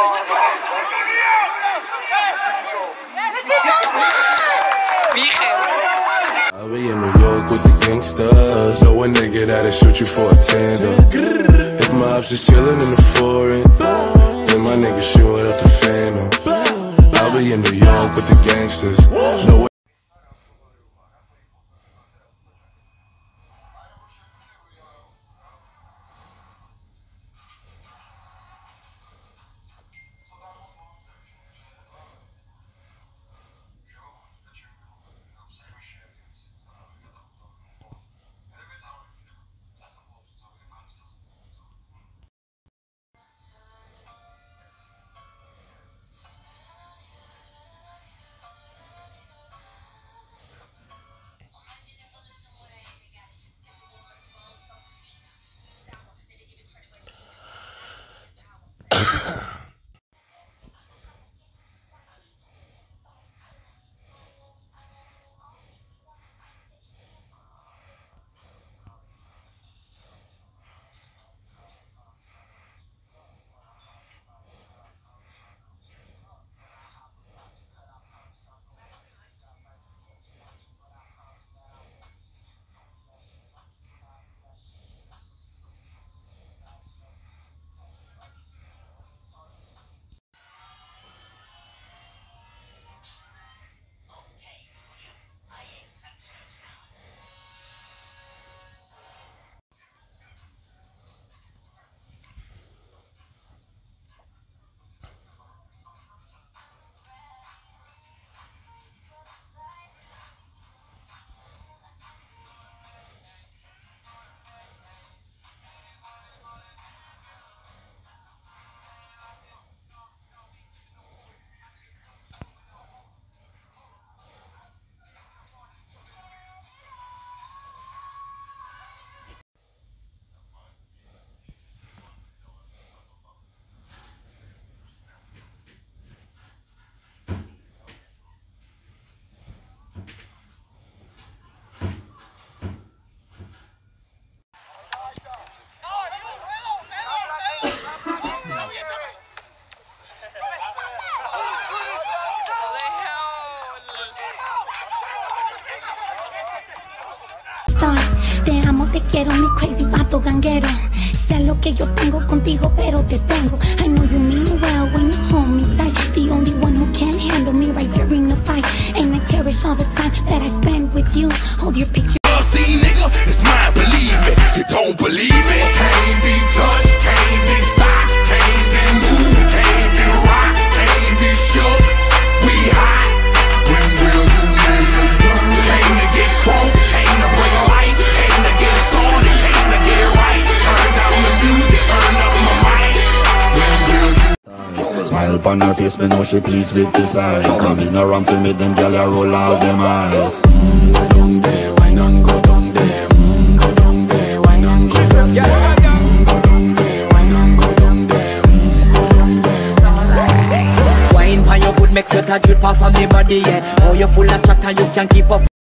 I'll be in New York with the gangsters. Know a nigga that'll shoot you for a tender. If my ops is chillin' in the foreign, then my nigga shootin' up the phantom. I'll be in New York with the gangsters. No Te amo, te quiero, mi crazy vato ganguero. Sé lo que yo tengo contigo, pero te tengo. I know you mean well when you hold me tight. The only one who can handle me right during the fight. And I cherish all the time that I spend with you. Hold your picture. See, nigga, it's mine, believe me. You don't believe me? Can't be touched, can't be stopped, can't be moved, can't be rocked, can't be shook. We hot. When will you niggas learn? Came to get crunk, came to bring life, came to get started, came to get right. Turn down the music, turn up my mic. When will you? Smile upon her face, me know she pleased with this eyes. Coming around to make them gyal roll out them eyes. Go down there, why not go down there? Go down there, why not go down there? Go down there, why not go down there? Go down there. Wine pan your good, make sweat a drip off of me body, yeah. Oh, you full of chat and you can't keep up.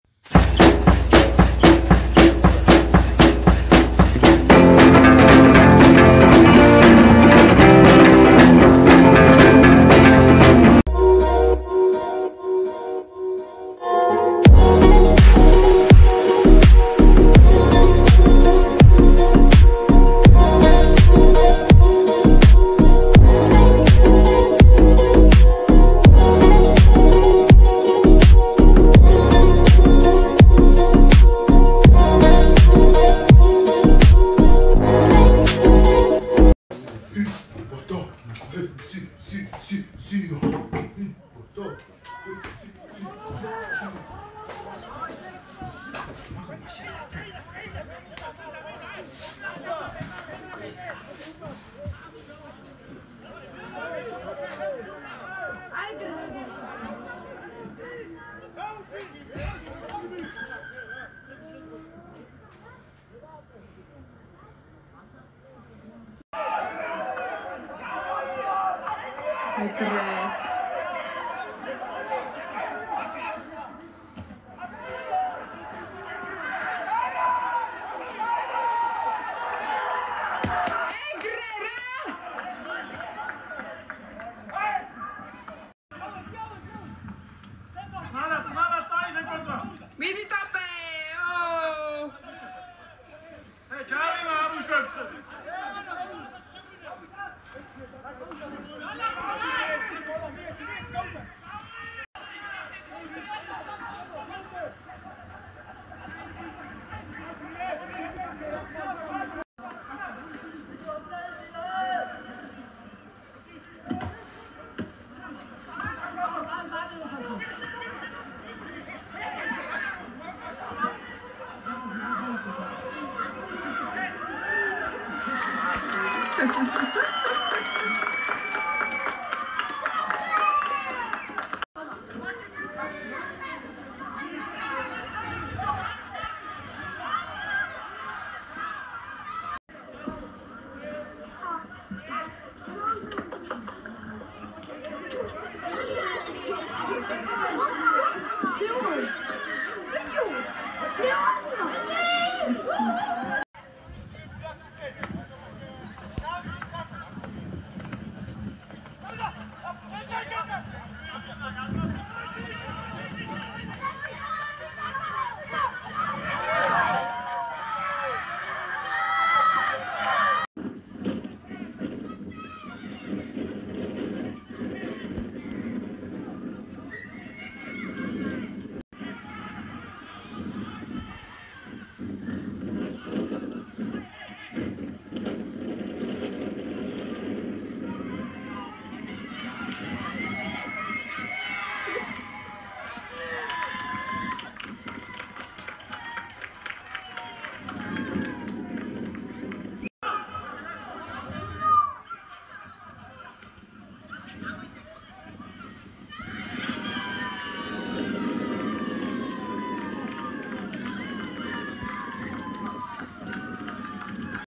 Ratu.